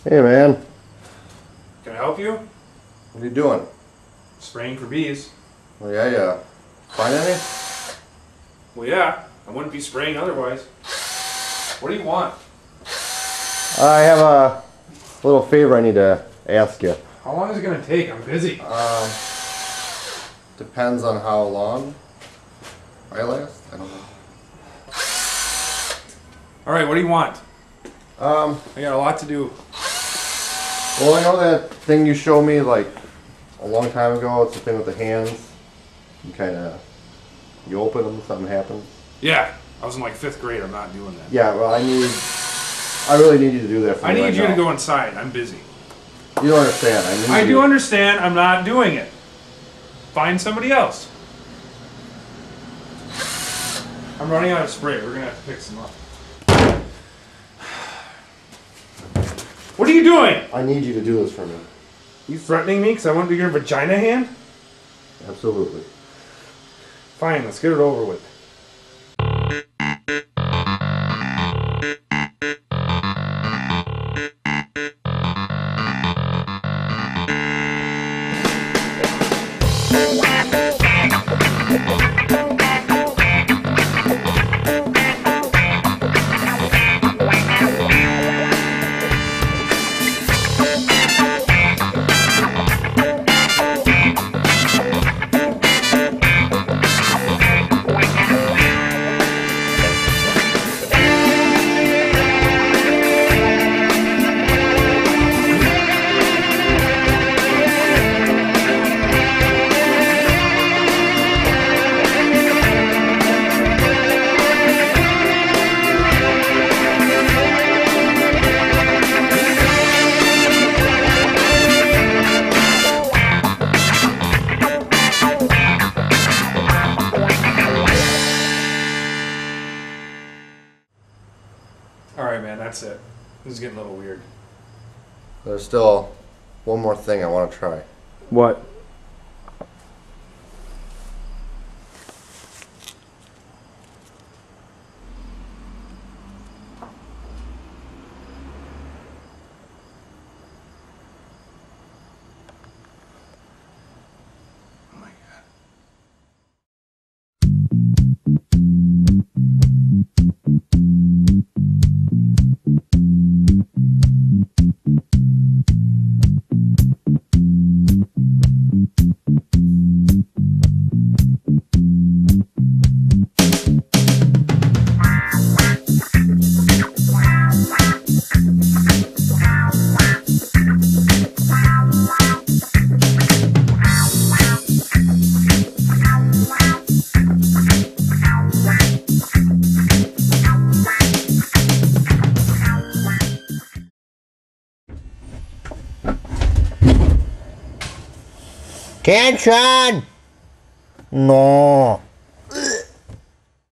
Hey man, Can I help you? what are you doing? Spraying for bees. Well, yeah. Find any? Well, yeah. I wouldn't be spraying otherwise. What do you want? I have a little favor I need to ask you. How long is it going to take? I'm busy. Depends on how long I last. I don't know. Alright, what do you want? I I got a lot to do. Well, I know that thing you showed me like a long time ago. It's the thing with the hands. You open them, something happens. Yeah. I was in like 5th grade. I'm not doing that. Yeah, well, I really need you to do that for me. I need right you now. to go inside. I'm busy. You don't understand. I do understand. I'm not doing it. Find somebody else. I'm running out of spray. We're going to have to pick some up. What are you doing? I need you to do this for me. You threatening me because I want to be your vagina hand? Absolutely. Fine, let's get it over with. Alright, man, that's it. This is getting a little weird. There's still one more thing I want to try. What? Oh my God. Attention! No.